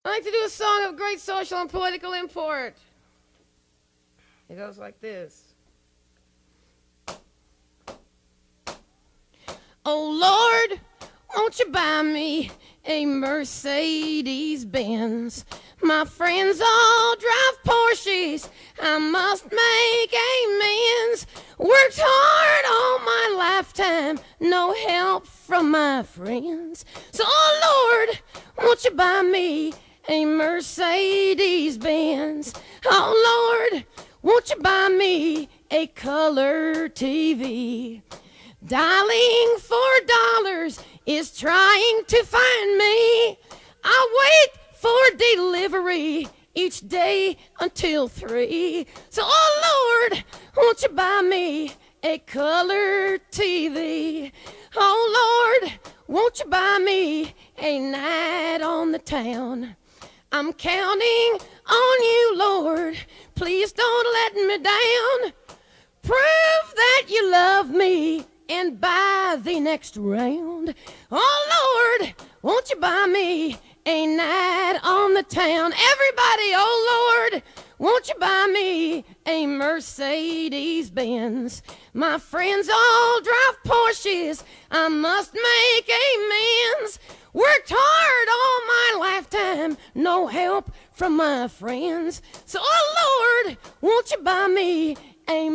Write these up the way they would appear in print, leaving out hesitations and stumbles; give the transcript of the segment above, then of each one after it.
I like to do a song of great social and political import. It goes like this. Oh Lord, won't you buy me a Mercedes-Benz? My friends all drive Porsches, I must make amends. Worked hard all my lifetime, no help from my friends. So, oh Lord, won't you buy me a Mercedes-Benz? Oh Lord, won't you buy me a color TV? Dialing $4 is trying to find me. I wait for delivery each day until 3. So, oh Lord, won't you buy me a color TV? Oh Lord, won't you buy me a night on the town? I'm counting on you, Lord. Please don't let me down. Prove that you love me and buy the next round. Oh Lord, won't you buy me a night on the town? Everybody, oh Lord, won't you buy me a Mercedes-Benz? My friends all drive Porsches, I must make amends. Worked hard all my lifetime, no help from my friends. So, oh Lord, won't you buy me a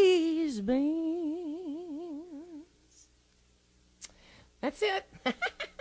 Mercedes-Benz? That's it.